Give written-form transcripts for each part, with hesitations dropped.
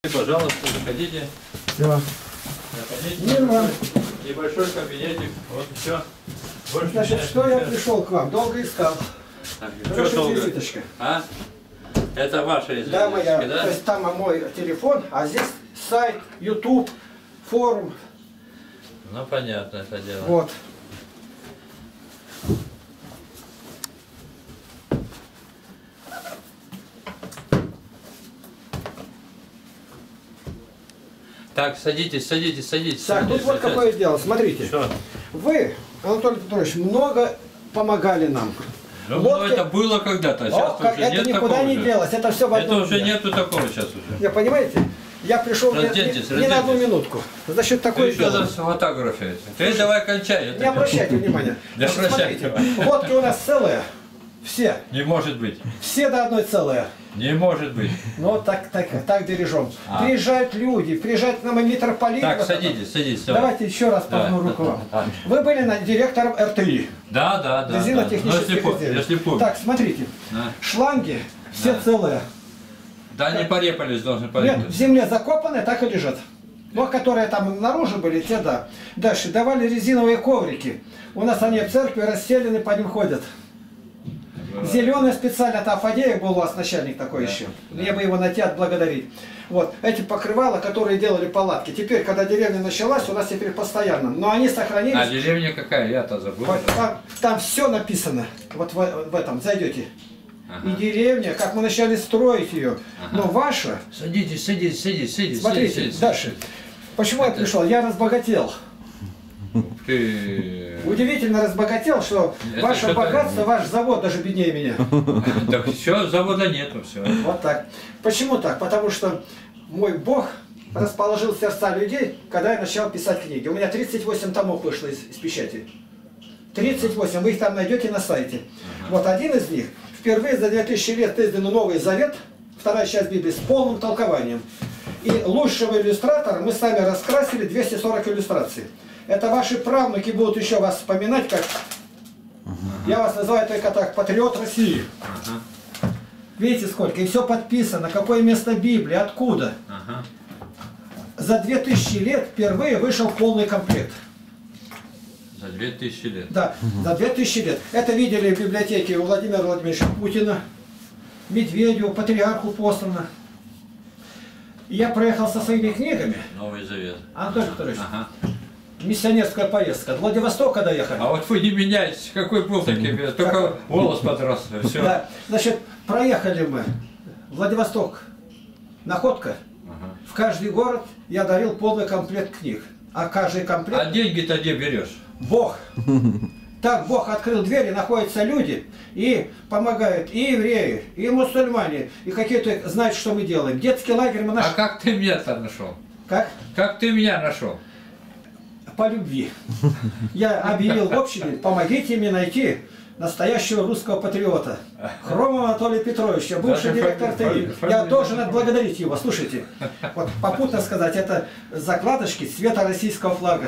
Пожалуйста, заходите. Все. Заходите. Небольшой кабинетик. Вот все. Больше Значит, что я пришел к вам? Долго искал. Что долго? Визиточка. А? Это ваша визиточка, Да, моя. да? То есть там мой телефон, а здесь сайт, YouTube, форум. Ну, понятно это дело. Вот. Так, садитесь. Так, садитесь, тут вот какое дело. Смотрите. Что? Вы, Анатолий Петрович, много помогали нам. Ну, Лодки... это было когда-то, сейчас уже это нет никуда такого не же. делось, это все в одном Это уже дне. нету такого сейчас уже. Я понимаете? Я пришел не на одну минутку. Значит, такое Ты еще дело. фотографией. Ты давай кончай. Не обращайте внимания. Не Значит, обращайте. смотрите, лодки у нас целые. Все. Не может быть. Все до одной целые. Не может быть. Ну, так бережем. Приезжают люди, приезжают к нам и митрополит. Так, вот садитесь. Давайте еще раз пожму руку вам. Вы были директором РТИ. Да. Резинотехнических изделий. Если помню. Так, смотрите. Шланги все целые. Да, не порепались, должны Нет, порепать. в земле закопанные, так и лежат. Но которые там наружу были, те да. Дальше давали резиновые коврики. У нас они в церкви расстелены, по ним ходят. Зеленый специально, это Афадеев был у вас начальник такой еще. Мне бы его найти, отблагодарить. Вот, эти покрывала, которые делали палатки. Теперь, когда деревня началась, у нас теперь постоянно. Но они сохранились. А деревня какая? Я-то забыл. Там все написано. Вот в этом, зайдете. И деревня, как мы начали строить ее. Но ваша... Садитесь. Смотрите, дальше. Почему я пришел? Я разбогател. Ты... Удивительно разбогател, что ваше богатство, ваш завод даже беднее меня. Так все, завода нету, все. Вот так. Почему так? Потому что мой Бог расположил сердца людей, когда я начал писать книги. У меня 38 томов вышло из печати. 38, вы их там найдете на сайте. Вот один из них, впервые за 2000 лет издан Новый Завет, вторая часть Библии, с полным толкованием. И лучшего иллюстратора мы сами раскрасили 240 иллюстраций. Это ваши правнуки будут еще вас вспоминать, как... Я вас называю только так, патриот России. Видите сколько? И все подписано. Какое место Библии, откуда. За 2000 лет впервые вышел полный комплект. За 2000 лет? Да, за 2000 лет. Это видели в библиотеке у Владимира Владимировича Путина, Медведеву, патриарху послано. Я проехал со своими книгами. Новый Завет. Анатолий Петрович. Миссионерская поездка. От Владивостока доехали. А вот вы не меняетесь, какой был такой, только волос подрос. Все. Да, значит, проехали мы. Владивосток, Находка. В каждый город я дарил полный комплект книг. А каждый комплект... А деньги-то где берешь? Бог. Так Бог открыл двери, находятся люди и помогают и евреи, и мусульмане, и какие-то знают, что мы делаем. Детский лагерь мы нашли. А как ты меня-то нашел? Как? Как ты меня нашел? По любви. Я объявил в общине, помогите мне найти настоящего русского патриота. Хромова Анатолия Петровича, бывший директор ТИ. Я должен отблагодарить его. Слушайте, вот попутно сказать, это закладочки цвета российского флага.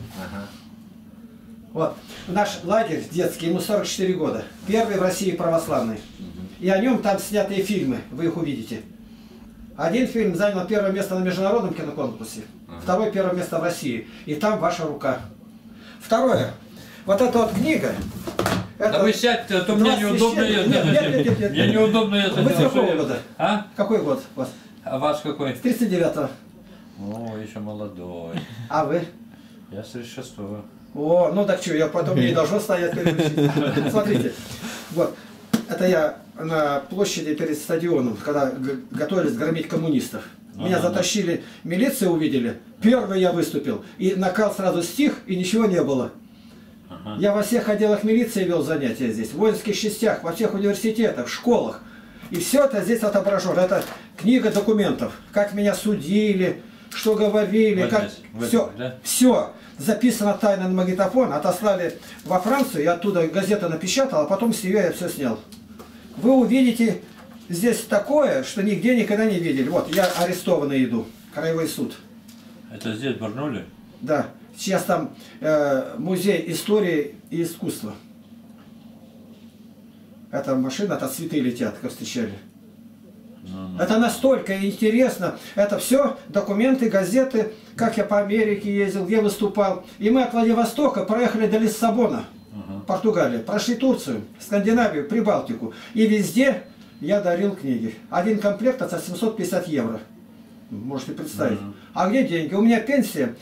Вот. Наш лагерь детский, ему 44 года. Первый в России православный. И о нем там снятые фильмы, вы их увидите. Один фильм занял первое место на международном киноконкурсе, второй первое место в России. И там ваша рука. Второе. Вот эта вот книга. Да вы сядьте, а то мне неудобно ехать. Нет. Мне неудобно ехать. Вы с какого года? А? Какой год у вас? А вас какой? С 39-го. О, еще молодой. А вы? Я с 36-го. О, ну так что, я потом не должен стоять перед учителем. Смотрите, вот, это я на площади перед стадионом, когда готовились громить коммунистов. Меня затащили, милиция увидели, первый я выступил, и накал сразу стих, и ничего не было. Я во всех отделах милиции вел занятия здесь, в воинских частях, во всех университетах, школах. И все это здесь отображено. Это книга документов, как меня судили, что говорили, Вот как... здесь, все, да? все. Записано тайно на магнитофон, отослали во Францию, я оттуда газета напечатал, а потом с нее я все снял. Вы увидите здесь такое, что нигде никогда не видели. Вот, я арестованный иду, краевой суд. Это здесь Барнули? Да, сейчас там музей истории и искусства. Эта машина, это цветы летят, как встречали. Это настолько интересно. Это все документы, газеты, как я по Америке ездил, где выступал. И мы от Владивостока проехали до Лиссабона, Португалия, прошли Турцию, Скандинавию, Прибалтику. И везде я дарил книги. Один комплект за 750 евро. Можете представить. А где деньги? У меня пенсия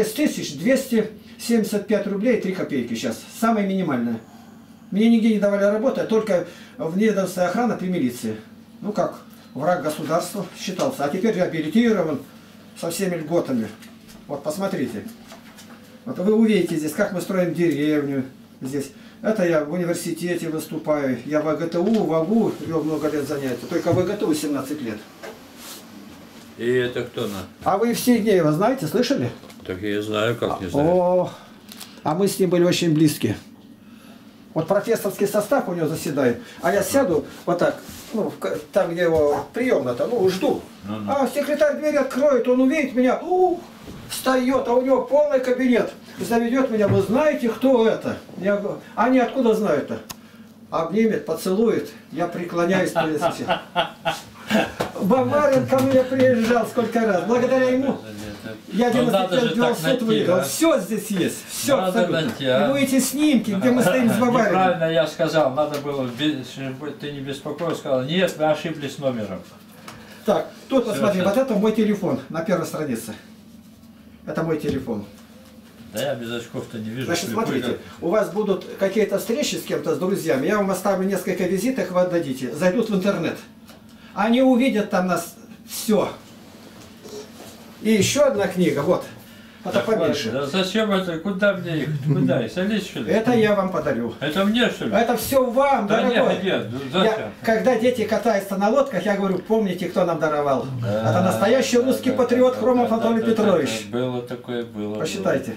6275 рублей 3 копейки сейчас. Самая минимальная. Мне нигде не давали работы, а только внедомственная охрана при милиции. Ну как, враг государства считался. А теперь реабилитирован со всеми льготами. Вот посмотрите. Вот вы увидите здесь, как мы строим деревню здесь. Это я в университете выступаю. Я в АГТУ, в АГУ вел много лет занятий. Только в АГТУ 17 лет. И это кто на? А вы Евстигнеева знаете, слышали? Так я знаю, как не знаю. О, а мы с ним были очень близки. Вот профессорский состав у него заседает, а я сяду вот так, ну, там, где его приемно-то, ну, жду. А секретарь дверь откроет, он увидит меня, встает, а у него полный кабинет. Заведет меня, вы знаете, кто это? Я говорю, они откуда знают-то? Обнимет, поцелует, я преклоняюсь перед всем. Баварин ко мне приезжал сколько раз, благодаря ему. Я 95 делал суд выиграл. Все здесь есть. Все абсолютно. И вы эти снимки, где мы стоим с Баварином. Правильно я сказал, надо было, ты не беспокойся, сказал, нет, вы ошиблись номером. Так, тут посмотри, вот это мой телефон на первой странице. Это мой телефон. Да я без очков-то не вижу. Значит, смотрите, у вас будут какие-то встречи с кем-то, с друзьями, я вам оставлю несколько визиток, вы отдадите. Зайдут в интернет. Они увидят там нас все. И еще одна книга, вот. Это поменьше. Да зачем это? Куда мне их? Куда их? Солить, что ли? Это я вам подарю. Это мне, что ли? Это все вам, да дорогой. Нет, зачем? Когда дети катаются на лодках, я говорю, помните, кто нам даровал. Да, это настоящий русский патриот Хромов Анатолий Петрович. Было такое, было. Посчитайте.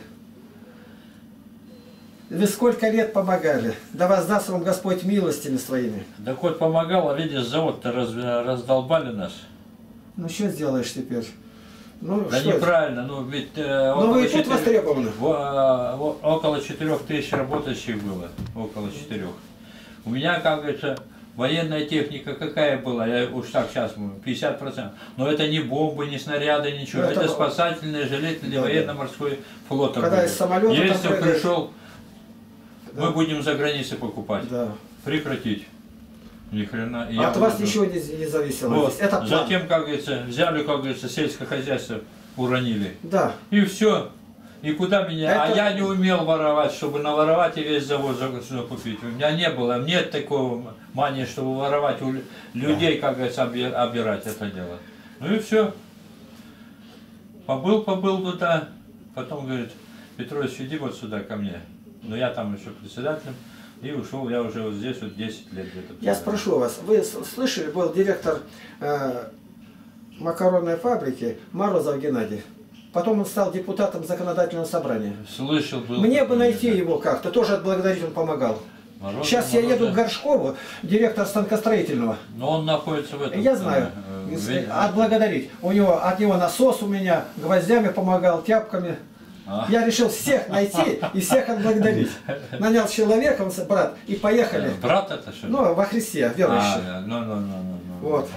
Вы сколько лет помогали? Да воздаст вам Господь милостями своими. Да хоть помогал, а видишь, завод-то раздолбали нас. Ну что сделаешь теперь? Ну, да неправильно, ну ведь ну, вы и тут востребованы. Около 4000 работающих было, около 4. У меня, как говорится, военная техника какая была, я уж так сейчас 50%. Но это не бомбы, не снаряды, ничего. Это спасательные жилеты для военно-морской флота. Когда из самолета если пришел, мы будем за границей покупать. Да. Прекратить. Ни хрена. От вас ничего не зависело. Вот. Это затем, как говорится, взяли, как говорится, сельское хозяйство, уронили. Да. И все. И куда меня? Это... А я не умел воровать, чтобы наворовать и весь завод закупить. У меня не было, нет такого мании, чтобы воровать у людей, как говорится, обирать это дело. Ну и все. Побыл туда, потом говорит, Петрович, иди вот сюда ко мне. Но я там еще председателем. И ушел, я уже вот здесь вот 10 лет где-то. Я спрошу вас, вы слышали, был директор макаронной фабрики Морозов Геннадий. Потом он стал депутатом законодательного собрания. Слышал, был. Мне бы найти его как-то, тоже отблагодарить, он помогал. Сейчас я еду к Горшкову, директор станкостроительного. Но он находится в этом. Я знаю. Отблагодарить. От него насос у меня, гвоздями помогал, тяпками. Я решил всех найти и всех отблагодарить. Нанял человека, он брат, и поехали. Брат это что? Ну, во Христе, верующий. Вот.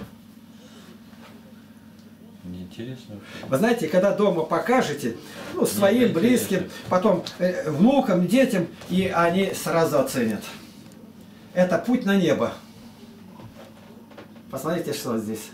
Интересно. Вы знаете, когда дома покажете, ну, своим близким, потом внукам, детям, и они сразу оценят. Это путь на небо. Посмотрите, что здесь.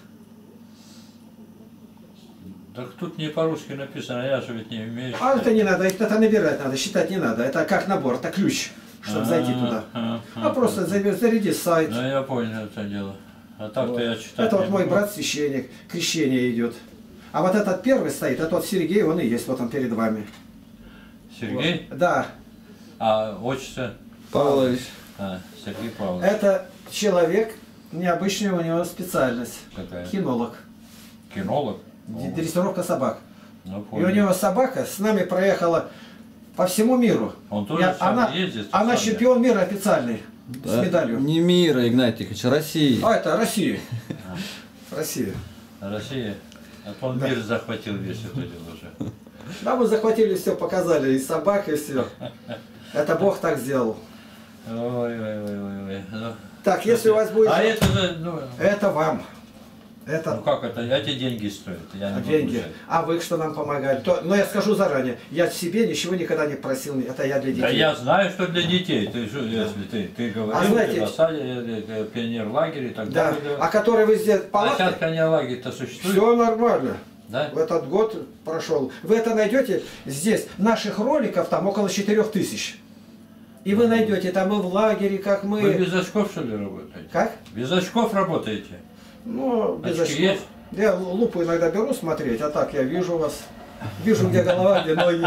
Так тут не по-русски написано, я же ведь не умею. А это не надо, это набирать надо, считать не надо. Это как набор, это ключ, чтобы зайти туда. А просто заряди сайт. Ну я понял это дело. А так-то я читаю. Это вот мой брат священник, крещение идет. А вот этот первый стоит, это вот Сергей, он и есть, вот он перед вами. Сергей? Вот. Да. А отчество? Павлович. Сергей Павлович. Это человек, необычная у него специальность. Какая? Кинолог. Кинолог? Дрессировка собак. Ну, и у него собака с нами проехала по всему миру. Он тоже ездит? Она чемпион мира официальный. Да, с медалью. Не мира, Игнатий Тихонович, России. А, это Россия. Россия. Россия. А то он мир захватил весь это дело уже. Да, мы захватили все, показали, и собак, и все. Это Бог так сделал. Ой. Так, если у вас будет... А это же... Ну... Это вам. Это Ну как это? Эти деньги стоят. Я не могу деньги. взять. А вы что нам помогали? Но я скажу заранее, я себе ничего никогда не просил, это я для детей. Да я знаю, что для детей. Ты что, если ты говорил, знаете- ты в осаде, пионер-лагерь и так Да, далее. а которые вы здесь А палатки, сейчас пионер-лагерь-то существует? все нормально. Да? В этот год прошел. Вы это найдете здесь. Наших роликов там около 4000. И вы найдете там и в лагере, как мы... Вы без очков, что ли, работаете? Как? Без очков работаете? Ну, без Очки очков. есть? Я лупу иногда беру смотреть, а так я вижу вас. Вижу, где голова, где ноги.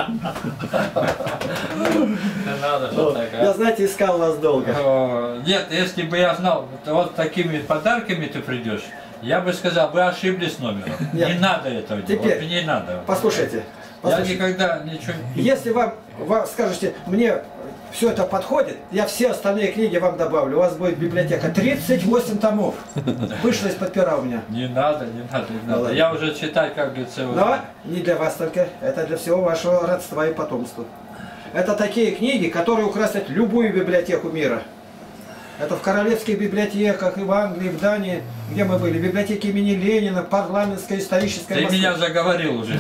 Надо же так, Я, а? знаете, искал вас долго. Нет, если бы я знал, вот такими подарками ты придешь, я бы сказал, вы ошиблись номером. Нет. Не надо этого делать. Теперь, Вот не надо. Послушайте. Я послушайте. никогда ничего... Если вам скажете, мне все это подходит, я все остальные книги вам добавлю. У вас будет библиотека 38 томов. Вышло из-под пера у меня. Не надо, не надо, не надо. ладно. Я уже читаю, как говорится... вот- Но не для вас только, это для всего вашего родства и потомства. Это такие книги, которые украсят любую библиотеку мира. Это в королевских библиотеках, и в Англии, и в Дании, где мы были. Библиотеки имени Ленина, парламентская, историческая. Ты Москва. меня заговорил уже.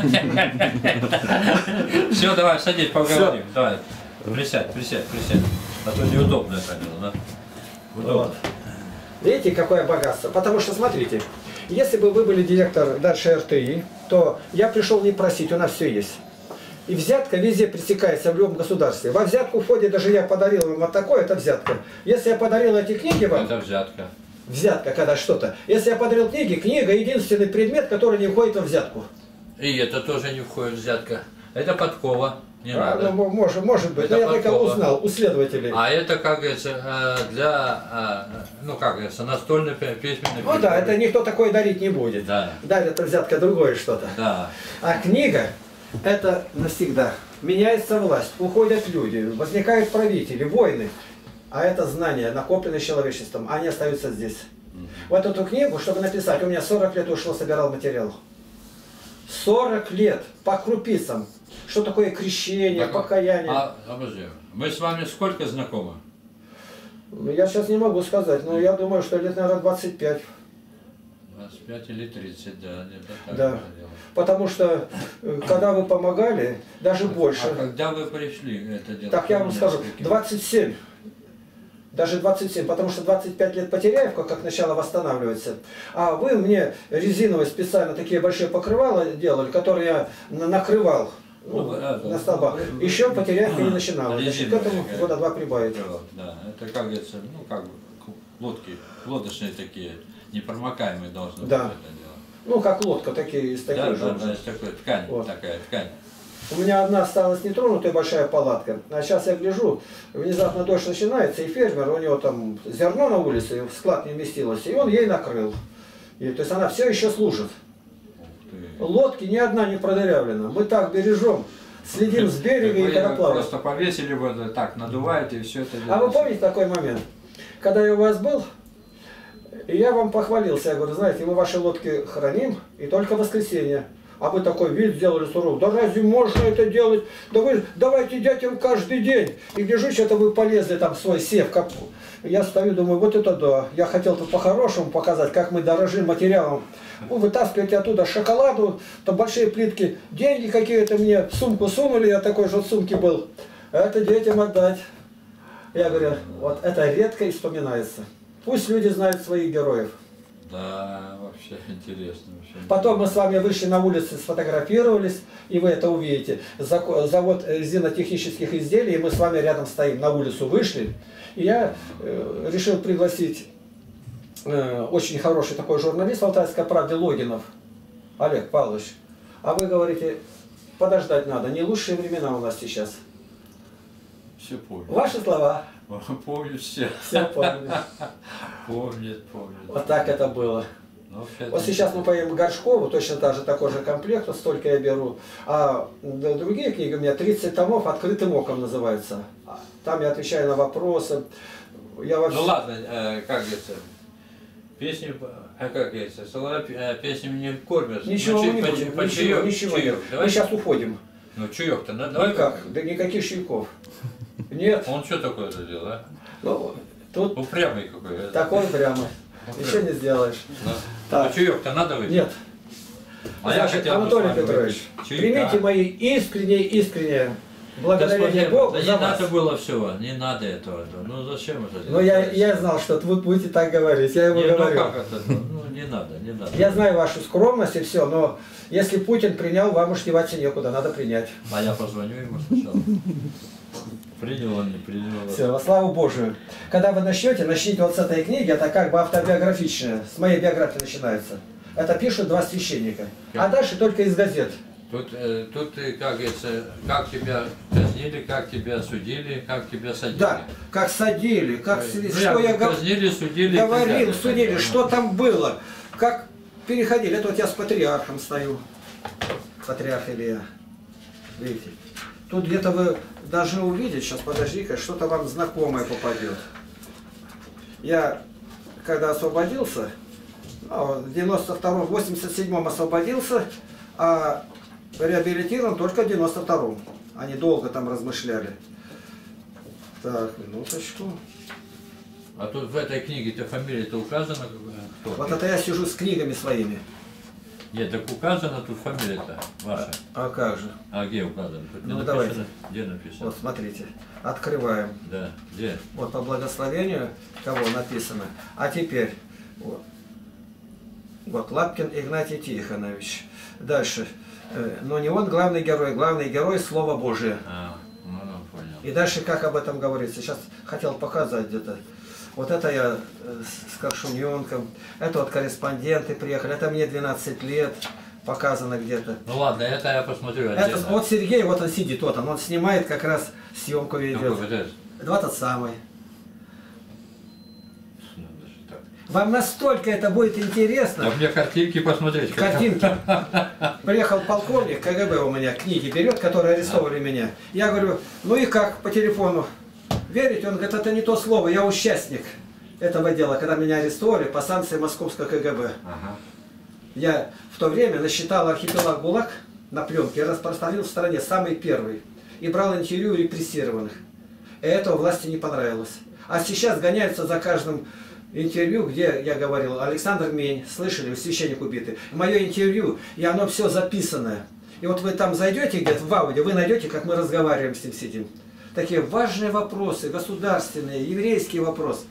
Все, давай, садись, поговорим. Давай. Присядь, присядь, присядь. А то неудобно это дело, да? Удобно. Вот. Видите, какое богатство? Потому что, смотрите, если бы вы были директор дальше РТИ, то я пришел не просить, у нас все есть. И взятка везде пресекается в любом государстве. Во взятку входит, даже я подарил вам вот такое, это взятка. Если я подарил эти книги вам, Это взятка. взятка, когда что-то. Если я подарил книги, книга единственный предмет, который не входит во взятку. И это тоже не входит в взятка. Это подкова. Не надо. Ну, может быть, Это но я только подкова. узнал у следователей. А это, как говорится, для, ну как говорится, настольной письменной Ну да, это никто такое дарить не будет. Да. Да, это взятка другое что-то. Да. А книга – это навсегда. Меняется власть, уходят люди, возникают правители, войны. А это знания, накопленные человечеством, они остаются здесь. Вот эту книгу, чтобы написать, у меня 40 лет ушло, собирал материал. 40 лет по крупицам. Что такое крещение, Так, покаяние. Обожди, мы с вами сколько знакомы? Я сейчас не могу сказать, но я думаю, что лет, наверное, 25. 25 или 30, да, где-то так. Да. это дело. Потому что, когда вы помогали, даже больше. А когда вы пришли это дело? Так я вам скажу, Сколько? 27. Даже 27, потому что 25 лет Потеряевка, как начало восстанавливается. А вы мне резиновые специально такие большие покрывала делали, которые я накрывал на столбах. Еще Потеряевка не начинала. Значит, к этому года 2 прибавить. Да, это как говорится, ну как бы лодки, лодочные такие, непромокаемые должны Да. быть это дело. Ну, как лодка, такие из таких Да, же. да, да, есть такой ткань, Вот. такая ткань. У меня одна осталась нетронутая большая палатка. А сейчас я гляжу, внезапно дождь начинается, и фермер, у него там зерно на улице, в склад не вместилось, и он ей накрыл. И, то есть она все еще служит. Ты- Лодки ни одна не продырявлена. Мы так бережем, следим с берега и Вы когда плаваем. просто повесили вот так, надуваете и все это А вы делаете. помните такой момент? Когда я у вас был, и я вам похвалился, я говорю, знаете, мы ваши лодки храним, и только в воскресенье. А вы такой вид сделали суровый. Да разве можно это делать? Да вы давайте детям каждый день. И гляжу, что-то вы полезли там в свой сев. Я стою, думаю, вот это да. Я хотел тут по-хорошему показать, как мы дорожим материалом. Вы вытаскиваете оттуда шоколаду, там большие плитки, деньги какие-то мне в сумку сунули, я такой же в сумке был. Это детям отдать. Я говорю, вот это редко и вспоминается. Пусть люди знают своих героев. Да, вообще интересно. Вообще Потом мы с вами вышли на улицу, сфотографировались, и вы это увидите. Завод резинотехнических изделий, и мы с вами рядом стоим, на улицу вышли. И я решил пригласить очень хороший такой журналист в «Алтайской правде» Логинов, Олег Павлович. А вы говорите, подождать надо, не лучшие времена у нас сейчас. все помню. Ваши слова. Помню все. Все помню. Помнит. Вот так это было. Ну, вообще, Вот сейчас мы поедем в Горшкову, точно так же такой же комплект, вот столько я беру. А другие книги у меня 30 томов «Открытым оком» называется. Там я отвечаю на вопросы. Я вообще... Ну ладно, как говорится, песни, как говорится, песнями не кормят. Ничего мы не по будем, чаёк, ничего чаёк. нет. Давай. Мы сейчас уходим. Ну чаек-то, давай. Никак, да никаких чайков. Нет. Он что такое это делал, а? Ну, тут Упрямый какой. такой прямо. Ничего не сделаешь. Да. Так. А чаек-то надо выпить? Нет. А я Значит, хотел бы с Анатолий вами Петрович, выпить чайка. примите мои искренние благодарение Да, Богу да не за надо вас. было всего, не надо этого. Ну зачем это Но делать? я знал, что вы будете так говорить, я ему Не, ну говорю. как это? Ну не надо, не надо. Я знаю вашу скромность и все, но если Путин принял, вам уж деваться некуда, надо принять. А я позвоню ему сначала. Принял он, не принял. Все, во славу Божию. Когда вы начнете вот с этой книги, это как бы автобиографичная, с моей биографии начинается. Это пишут два священника. А дальше только из газет. Тут ты, как говорится, как тебя казнили, как тебя осудили, как тебя садили. Да, как садили, как Ну, что я казнили, судили. говорил, судили, что там было, как переходили. Это вот я с патриархом стою, патриарх Илья. Видите? Тут где-то вы должны увидеть, сейчас подожди-ка, что-то вам знакомое попадет. Я, когда освободился, в 92-м, 87-м освободился, а реабилитирован только в 92-м. Они долго там размышляли. Так, минуточку. А тут в этой книге-то фамилия-то указана, кто? Вот это я сижу с книгами своими. Нет, так указана тут фамилия-то ваша. А как же? А где указано? Тут не Ну, написано? давайте. Где написано? Вот смотрите, открываем. Да, где? Вот по благословению, кого написано. А теперь, вот, Лапкин Игнатий Тихонович. Дальше. Но не он главный герой Слово Божие. Ну, понял. И дальше как об этом говорится. Сейчас хотел показать где-то. Вот это я с Коршуненком. Это вот корреспонденты приехали. Это мне 12 лет. Показано где-то. Ну ладно, это я посмотрю Это, отдельно. вот Сергей, вот он сидит, вот он снимает, как раз съемку ведет. Какой вот этот? Вот тот самый. Ну, даже так. Вам настолько это будет интересно. А мне картинки посмотреть. Картинки. Приехал полковник КГБ у меня, книги берет, которые арестовали меня. Я говорю, ну и как по телефону? Верите? Он говорит, это не то слово, я участник этого дела, когда меня арестовали по санкции Московского КГБ. Ага. Я в то время насчитал архипелаг ГУЛАГ на пленке, распространил в стране самый первый. И брал интервью репрессированных. И этого власти не понравилось. А сейчас гоняются за каждым интервью, где я говорил, Александр Мень, слышали, священник убитый. Мое интервью, и оно все записанное. И вот вы там зайдете где-то в аудио, вы найдете, как мы разговариваем с ним, сидим. Такие важные вопросы, государственные, еврейские вопросы.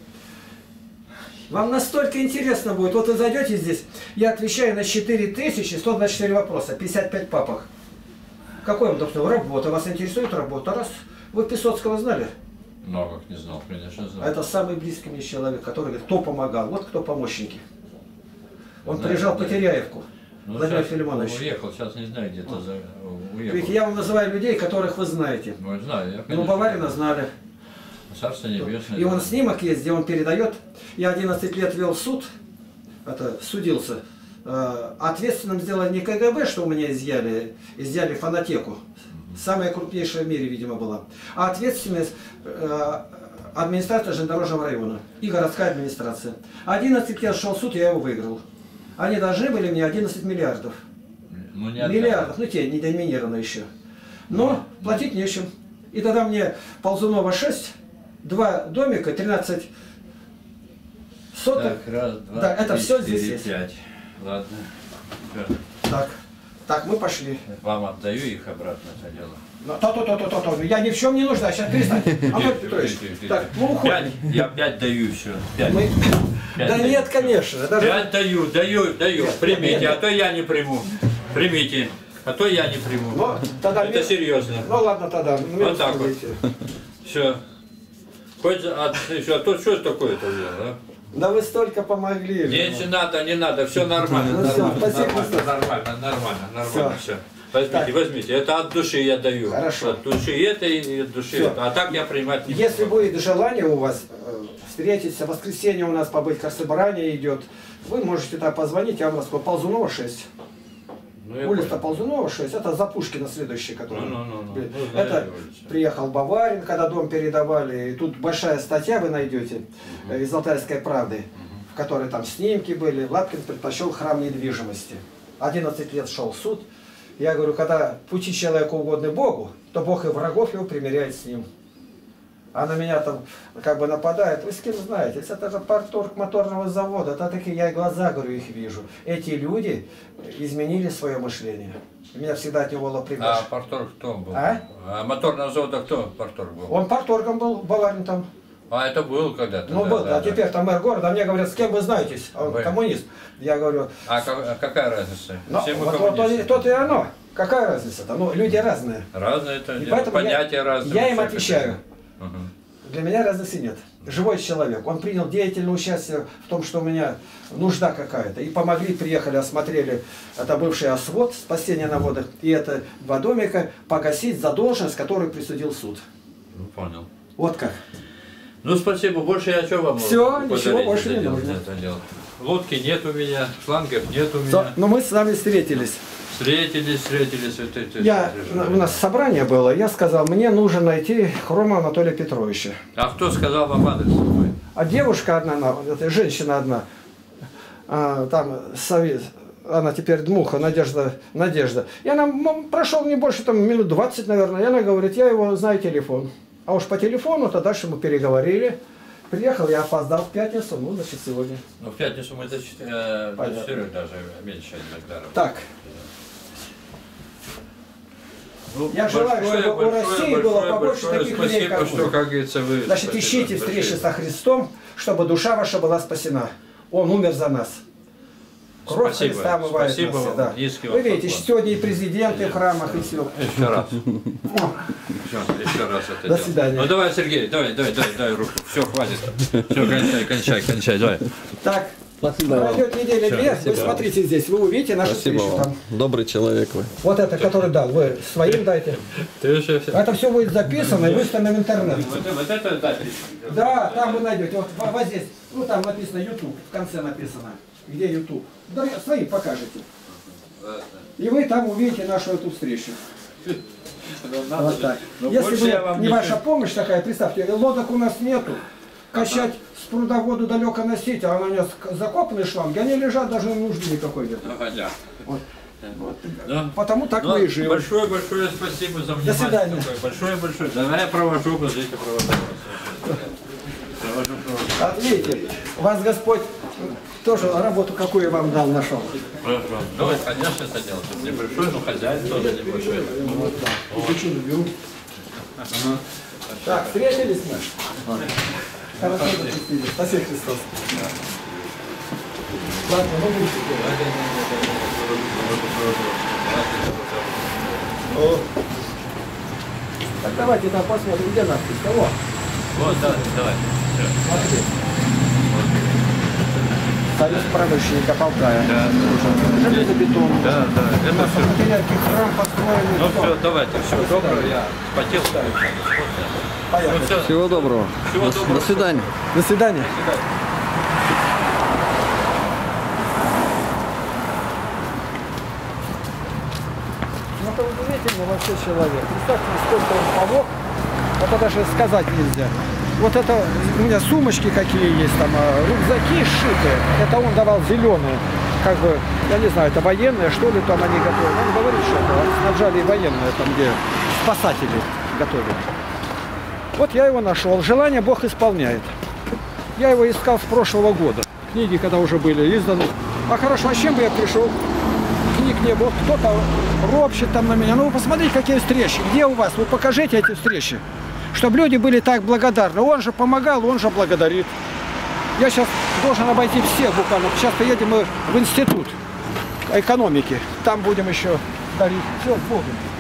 Вам настолько интересно будет. Вот вы зайдете здесь, я отвечаю на 4124 вопроса, 55 папок. Какой вам, доктор, работа? Вас интересует работа? Раз. Вы Песоцкого знали? Ну, как не знал, конечно, знал. Это самый близкий мне человек, который говорит, кто помогал. Вот кто помощники. Он Знаю, приезжал в да. Потеряевку. Ну, Владимир сейчас Филимонович. уехал, сейчас не знаю, где-то уехал. Видите, я вам называю людей, которых вы знаете. Ну, знаю, я, Ну, конечно, Баварина знали. Царство небесное. И он снимок есть, где он передает. Я 11 лет вел суд, это судился. Ответственным сделали не КГБ, что у меня изъяли фонотеку. Самая крупнейшая в мире, видимо, была. А ответственность администрация железнодорожного района и городская администрация. 11 лет шел суд, я его выиграл. Они должны были мне 11 миллиардов. Ну, не Миллиардов, ну те, не доминировано еще. Но платить нечем. И тогда мне Ползунова 6, 2 домика, 13 соток. Так, раз, два, Да, это три, все 4, здесь есть. 5. Ладно. Всё. Так, мы пошли. Вам отдаю их обратно, это дело. Ну, то. Я ни в чем не нужна, сейчас перестань. Анатолий Петрович, так, мы уходим. Я 5 даю, все. 5. Мы- Да нет, конечно. Даже... 5 даю. Примите, а то я не приму. Примите, а то я не приму. Ну, тогда Это серьезно. Ну ладно тогда. Вот так вот. Все. Хоть, а то что такое-то дело, а? Да вы столько помогли. Не надо, все нормально. Ну, всё, Нормально, спасибо, нормально. Всё. Все. Возьмите, это от души я даю. Хорошо. От души это и от души Всё. это. А так я принимать не Если буду. будет желание у вас встретиться, в воскресенье у нас побыть, как собрание идет, вы можете так позвонить, я вам расскажу. Ползунова 6. Ну, я Улица понял. Ползунова 6, это за Пушкина следующий, который. Ну, Это знаю улицу. приехал Баварин, когда дом передавали. И тут большая статья вы найдете из «Алтайской правды», в которой там снимки были. Лапкин предпочел храм недвижимости. 11 лет шел суд. Я говорю, когда пути человеку угодны Богу, то Бог и врагов его примиряет с ним. а на меня там как бы нападает. Вы с кем знаете? Если это же парторг моторного завода, то такие я и глаза, говорю, их вижу. Эти люди изменили свое мышление. Меня всегда от него было А приглашено. парторг кто был? А? А моторного завода кто парторг был? Он парторгом был, Баларин там. А это был когда-то. Ну да, был, да, а теперь там мэр города, а мне говорят, с кем вы знаетесь? А он Вы. коммунист. Я говорю, А какая разница? ну, Все мы вот коммунисты. то и оно. Какая разница-то? Ну, люди разные. Разные это, И поэтому понятия разные. я им всякое. отвечаю. Мгм. Для меня разницы нет. Живой человек. Он принял деятельное участие в том, что у меня нужда какая-то. И помогли, приехали, осмотрели. Это бывший освод, спасение на водах. И это 2 домика погасить задолженность, которую присудил суд. Ну, понял. Вот как. Ну, спасибо. Больше я что вам Всё, подарить ничего больше это не дело, нужно. это дело? Лодки нет у меня, шлангов нет у меня. Но мы с вами встретились. Встретились. У нас собрание было. Я сказал, мне нужно найти Хрома Анатолия Петровича. А кто сказал вам адрес свой? А девушка одна, это женщина одна, там совет, она теперь Дмуха, Надежда. И она прошел не больше там минут 20, наверное. И она говорит, я его знаю телефон. А уж по телефону-то дальше мы переговорили. Приехал, я опоздал в пятницу, ну, значит, сегодня. Ну, в пятницу мы до 4 даже меньше иногда. Так, Ну, я желаю, чтобы у России было побольше таких людей, спасибо, как что, вы. как говорится, вы... Значит, спасибо, ищите большое. встречи со Христом, чтобы душа ваша была спасена. Он умер за нас. Кровь Спасибо. Христа омывает Спасибо нас вам. всегда. Низкий Вы вам видите, поклон. сегодня и президенты в храмах, и все. Еще раз. Еще раз это До дело. свидания. Ну давай, Сергей, дай руку. Все, хватит. Все, кончай, давай. Так, Спасибо вам. пройдет неделя-две, вы смотрите здесь, вы увидите нашу Спасибо встречу вам. там. Добрый человек вы. Вот это, который дал, вы своим дайте. Ты уже все. Это все будет записано и выставлено в интернет. Вот это дать. Да, там вы найдете, вот здесь, ну там написано YouTube, в конце написано, где YouTube. Да, свои покажете. И вы там увидите нашу эту встречу. Вот так. Если бы не ваша помощь такая, представьте, лодок у нас нету, качать с прудоводу далеко носить, а у нас закопанные шланги, они лежат, даже нужды никакой нет. Вот. Да. Потому так Ну, мы и живем. большое спасибо за внимание. свидания. Такое. Большое. Давай я провожу, подождите, провожу. А видите, вас Господь тоже работу какую вам дал, нашел. Хорошо. Давай, конечно, это делать. Небольшой, но хозяин тоже небольшой. Так, встретились мы? Хорошо, встретились. Спасибо, Христос. Ладно, ну будете. Так давайте там посмотрим, где надпись. Кого? Вот, давай. Смотри. Союз промышленника Полтава. Железобетон. Да, У это нас все. материальный храм построенный. Ну все, давайте, все доброго, я спотел. Поехали. Ну, все. Всего доброго. Всего доброго. До свидания. До свидания. Ну, это удивительно вообще человек. Представьте, сколько он помог, это даже сказать нельзя. Вот это у меня сумочки какие есть, там рюкзаки сшитые, это он давал зеленые, как бы, я не знаю, это военные, что ли, там они готовят. Он говорит, что это снабжали военные, там, где спасатели готовят. Вот я его нашел. Желание Бог исполняет. Я его искал с прошлого года. Книги, когда уже были изданы. А хорошо, а с чем бы я пришел? Книг не было. Кто-то ропщет там на меня. Ну вы посмотрите, какие встречи. Где у вас? Вы покажите эти встречи. Чтобы люди были так благодарны. Он же помогал, он же благодарит. Я сейчас должен обойти всех буквально. Сейчас поедем мы в институт экономики. Там будем еще дарить. Все, с Богом.